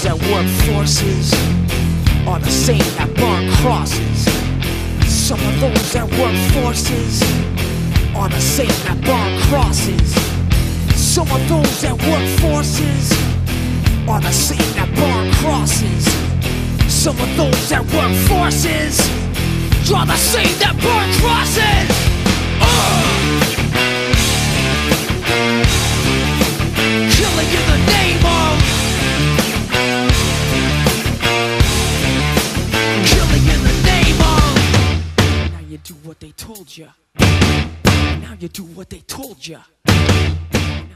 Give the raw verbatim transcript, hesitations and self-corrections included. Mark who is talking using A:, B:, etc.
A: that work forces are the same that burn crosses. Some of those that work forces are the same that burn crosses. Some of those that work forces are the same that burn crosses. Some of those that work forces are the same that burn crosses. Uh! Killing in the name of, killing in the name of. Now you do what they told ya. Now you do what they told ya.